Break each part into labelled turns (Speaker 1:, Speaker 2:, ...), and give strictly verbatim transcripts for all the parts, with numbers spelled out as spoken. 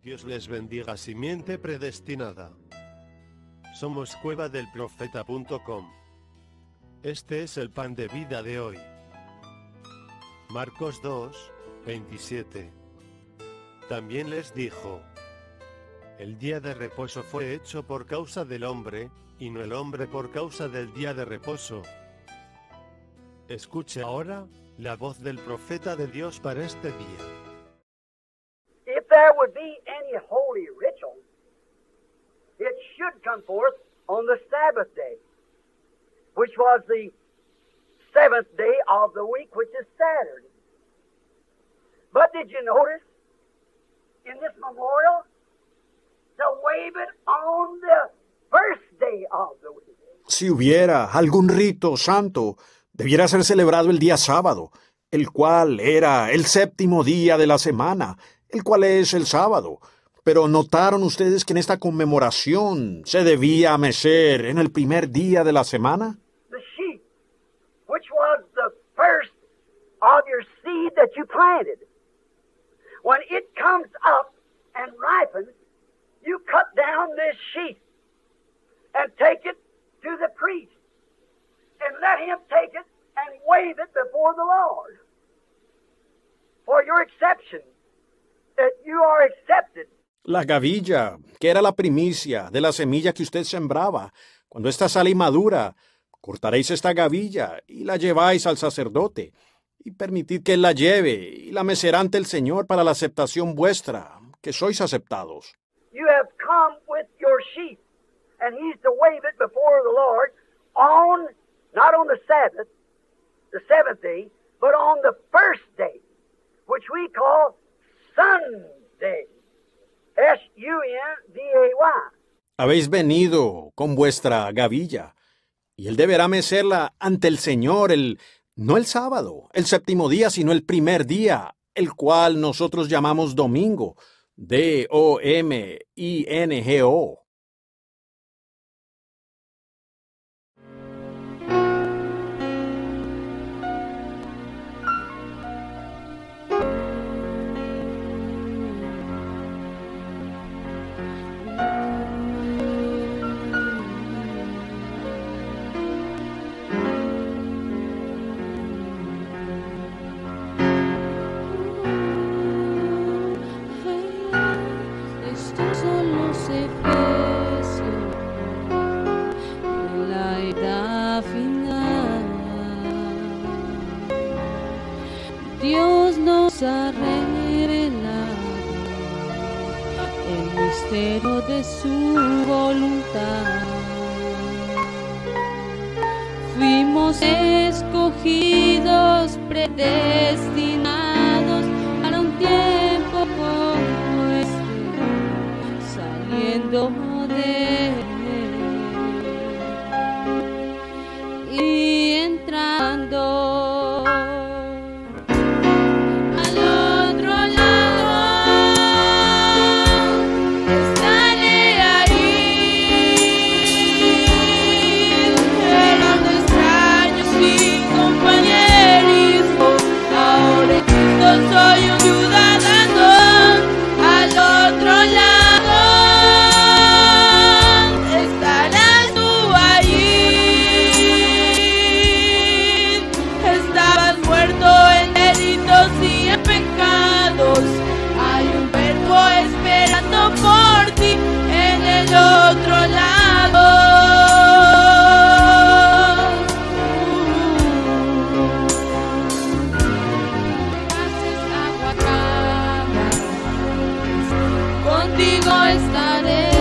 Speaker 1: Dios les bendiga, simiente predestinada. Somos cueva del profeta punto com. Este es el pan de vida de hoy. Marcos dos, veintisiete. También les dijo: el día de reposo fue hecho por causa del hombre, y no el hombre por causa del día de reposo. Escuche ahora la voz del profeta de Dios para este día.
Speaker 2: If there would be any holy ritual, it should come forth on the Sabbath day, which was the seventh day of the week, which is Saturday. But did you notice in this memorial to wave it on the first day of the week?
Speaker 3: Si hubiera algún rito santo, debiera ser celebrado el día sábado, el cual era el séptimo día de la semana, el cual es el sábado. Pero ¿notaron ustedes que en esta conmemoración se debía mecer en el primer día de la semana?
Speaker 2: The sheep, which was the first of your seed that you planted. When it comes up and ripens, you cut down this sheep and take it to the priest and let him take it and wave it before the Lord for your exception, that you are accepted.
Speaker 3: La gavilla, que era la primicia de la semilla que usted sembraba, cuando ésta sale madura, cortaréis esta gavilla y la lleváis al sacerdote, y permitid que él la lleve y la mecerá ante el Señor para la aceptación vuestra, que sois aceptados.
Speaker 2: You have come with your sheep, and he's to wave it before the Lord on, not on the Sabbath, the seventh day, but on the first day, which we call Sunday. S U N D A Y.
Speaker 3: Habéis venido con vuestra gavilla, y él deberá mecerla ante el Señor, el, no el sábado, el séptimo día, sino el primer día, el cual nosotros llamamos domingo, D O M I N G O.
Speaker 4: Dios nos ha revelado el misterio de su voluntad. Fuimos escogidos, predestinados para un tiempo como este, saliendo de él y entrando. Soy un ciudadano al otro lado. Estarás tú allí. Estabas muerto en delitos y en pecados. Hay un verbo esperando por ti en el otro lado. Contigo estaré,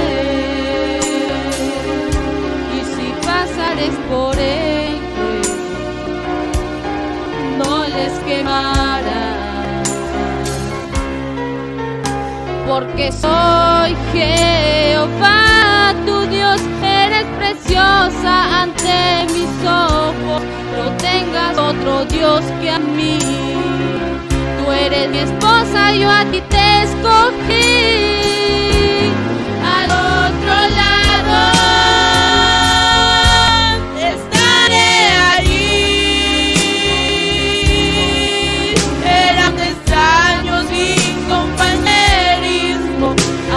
Speaker 4: y si pasares por el fuego, no les quemarás, porque soy Jehová tu Dios, eres preciosa ante mis ojos, no tengas otro Dios que a mí. Tú eres mi esposa, yo a ti te escogí. Al otro lado estaré allí. Eran extraños sin compañerismo.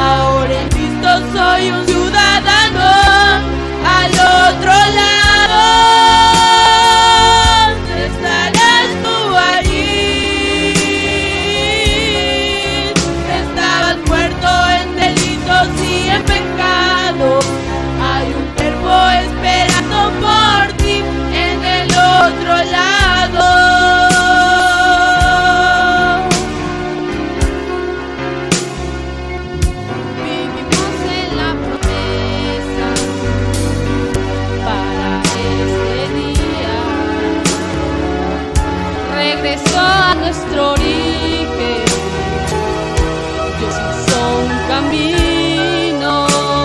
Speaker 4: nuestro origen. Dios hizo un camino.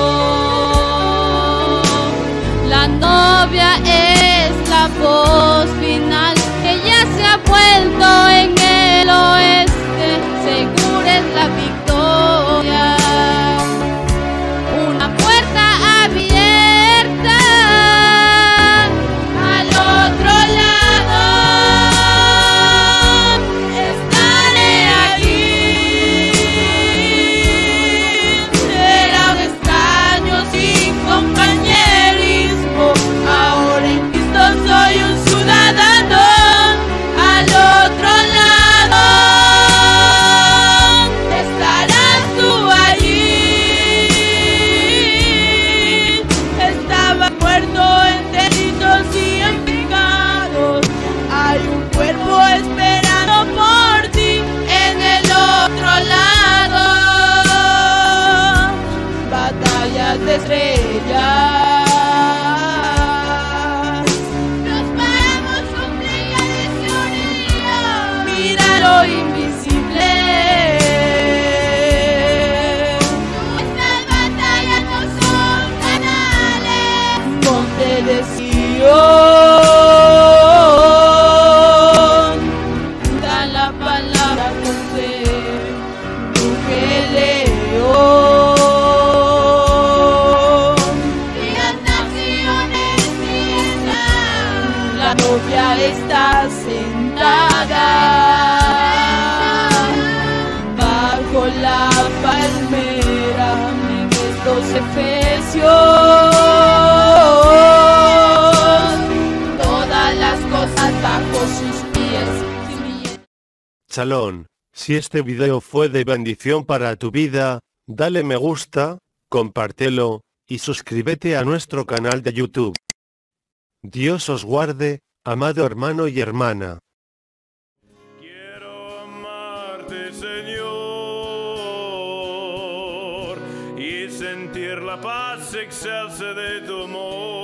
Speaker 4: La novia es la voz final. Ella se ha vuelto en el oeste. Segura es la victoria. Una puerta abierta al otro lado. Estaré allí. Era un extraño sin compañerismo. Ahora en Cristo soy un ciudadano. Al otro lado estarás tú allí. Estaba muerto en delitos y en pecados. Hay un cuerpo esperando por ti en el otro lado. Batallas de estrellas. Nos vamos con brillante teoría. Mira lo invisible. Nuestras batallas no son canales. Monte de Sion. Da la palabra con fe. Ruge león. Y las naciones tiemblan. La novia está sentada bajo la palmera en estos Efesios. Todas las cosas bajo sus pies.
Speaker 1: Shalom. Si este video fue de bendición para tu vida, dale me gusta, compártelo, y suscríbete a nuestro canal de YouTube. Dios os guarde, amado hermano y hermana.
Speaker 5: Quiero amarte, Señor, y sentir la paz excelsa de tu amor.